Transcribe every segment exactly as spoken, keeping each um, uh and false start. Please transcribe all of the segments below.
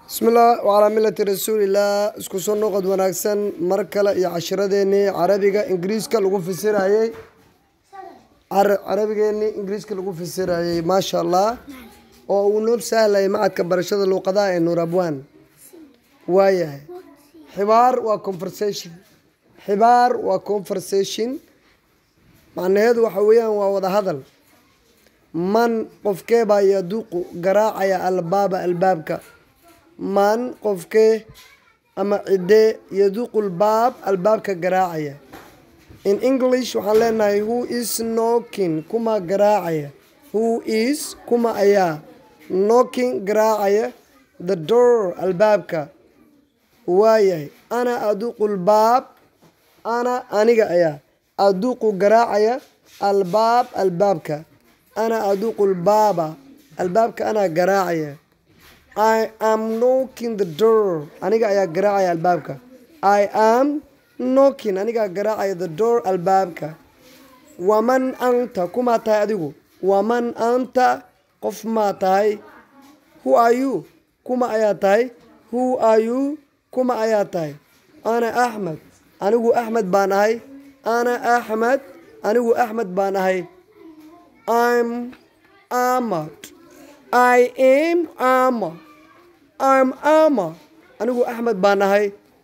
بسم الله وعلى ملة رسول الله اسكو سو نقد وناكسن مركله يا عشرديني عربيغا انجليزكا لوgu fasirayay عربيغيني انجليزكا لوgu fasirayay ما شاء الله oo uu noo sahlay macadka barashada luqadaha ee Nuur Abwaan waayahay xibaar waa conversation xibaar waa conversation macnaheedu waxa weeyaan waa wada hadal man qofkee baa yaduuqu garaacaya albaaba albaabka man qofkee ama cide yaduuqu albaab albaabka garaacaya in English waxaan leenahay who is knocking kuma garaacaya who is kuma ayaa knocking garaacaya the door albaabka waayahay ana aduuqu albaab ana aniga ayaa aduuqu garaacaya albaab albaabka ana aduuqu albaaba albaabka ana garaacaya I am knocking the door aniga ayaa garaacaya albaabka I am knocking aniga garaacaya the door albaabka waman anta kuma tahay adigu waman anta qof ma tahay who are you kuma ayaa tahay who are you kuma ayaa tahay ana Ahmed anigu Ahmed baan ahay ana Ahmed anigu Ahmed baan ahay I'm Ahmed I am Ahmed I'm Ahmed anigu Ahmed baan ahay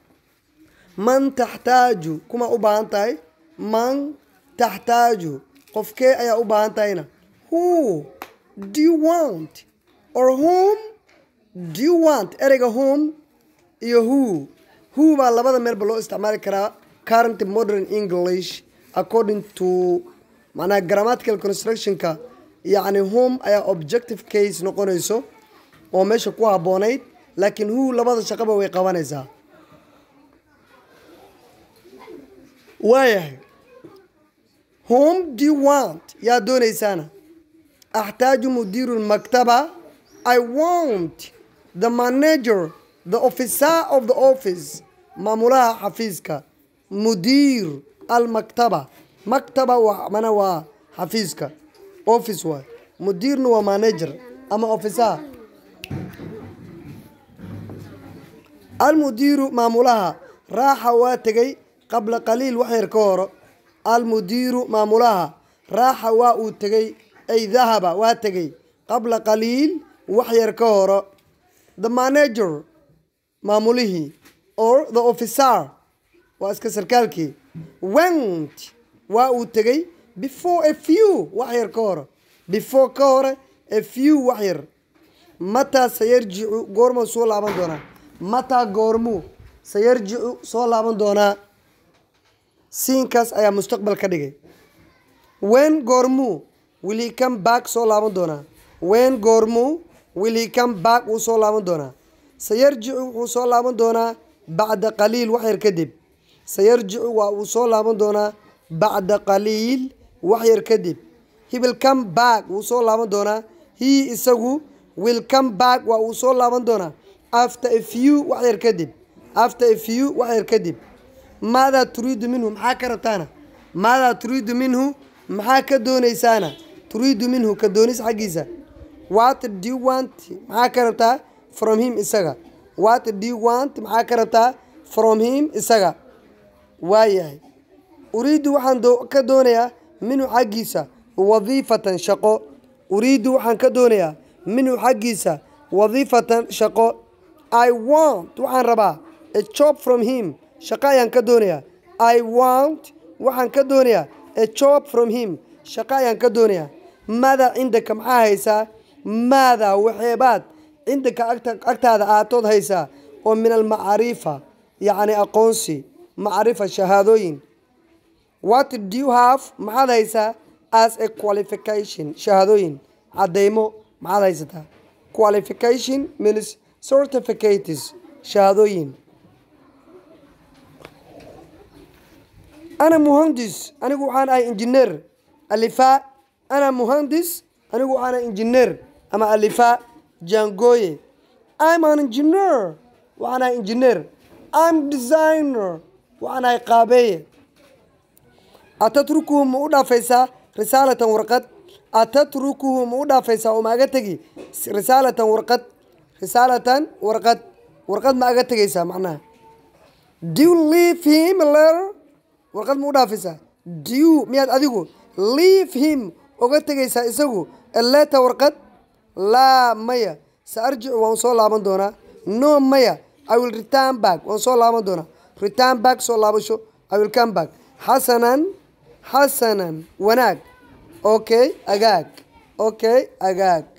man taxtaaju kuma u baahan tahay man taxtaaju qofkee ayaa u baahan tahayna who do you want or whom do you want ereyga whom iyo who who baa labada meelba loo isticmaali karaa current modern English according to macnaha grammatical constructionka yacni whom ayaa objective case noqonayso oo meesha ku habboonayd laakiin who labada shaqaba way qabanaysaa waayahay whom do you want yaa doonaysaana axtaaju mudiiru lmaktaba I want the manager the officer of the office maamulaha xafiiska mudiir almaktaba maktaba waa mana waa xafiiska office waa mudiirna waa manager ama officer المدير مامولها راح واتجي قبل قليل وحير كورو المدير مامولها راح واتجي أي ذهب واتجي قبل قليل وحير كورو the manager ماموله or the officer واسكسر كالكي went واتجي before a few وحير كورو before كورو a few وحير متى سيرجع قرما سول عبان دونا متى قرمو سيرجع سول عبان دونا سينكاس ايا مستقبل كدغي when قرمو will he come back سول عبان دونا when قرمو will he come back وسول عبان دونا سيرجع وسول عبان دونا بعد قليل وحير كدب سيرجع وسول عبان دونا بعد قليل وحير كدب he will come back وسول عبان دونا he isagu will come back وسول عبان دونا after a few وحير كدب after a few وحير كدب ماذا تريد منه maxaa ka rabtaana ماذا تريد منه maxaa ka doonaysaana تريد منه ka doonis xagiisa what do you want maxaa ka rabtaa from him isaga what do you want maxaa ka rabtaa from him isaga waayahay uriidu waxaan ka doonayaa minhu xagiisa wadiifatan shaqo uriidu waxaan ka doonayaa minhu xagiisa wadiifatan shaqo I want waxaan rabaa a job from him shaqo ayaan ka doonayaa I want waxaan ka doonayaa a job from him shaqo ayaan ka doonayaa maada cindaka maxaa haysaa maada waxeebaad cindaka agtaada aatood haysaa oo min almacaarifa yacni aqoonsi macrifa shahaadooyin what do you have maxaad haysaa as a qualification shahaadooyin caddeymo maxaad haysataa qualification means certificates shahaadooyin أنا مهندس أنا جو أنا إنجنير ألفاء أنا مهندس أنا جو أنا إنجنير أما ألفاء جانجوي I'm an engineer وأنا إنجنير I'm designer وأنا قابية أتتركهم مودا فيسا رسالة ورقة أتتركهم مودا فيسا وما قتجي رسالة ورقة رسالة ورقة warqad ma aga tagaysaa macnaha do you leave him a letter warqad ma u dhaafaysaa do you miyaad adigu leave him uga tegaysaa isagu a letter warqad laa maya saarjicu waan soo laaban doonaa no maya I will return back waan soo laaban doonaa return back soo laabasho I will come back xasanan xasanan wanaag okay agaag okay agaag